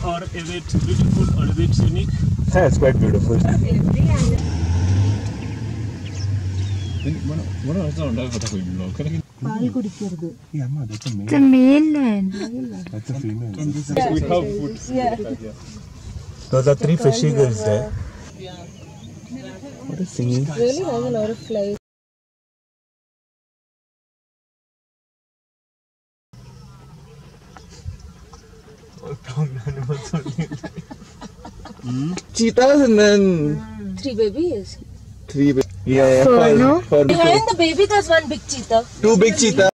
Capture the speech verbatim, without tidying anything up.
or is it beautiful or is it unique? Yeah, it's quite beautiful. Yeah, that's a male. It's a male man. That's a female. We have food. Yeah. Those are three fish eagles there. What is singing? Really has a lot of flies. Cheetahs and then Three babies. three. Yeah, yeah. So, no? For Behind the baby, there's one big cheetah. two big cheetahs.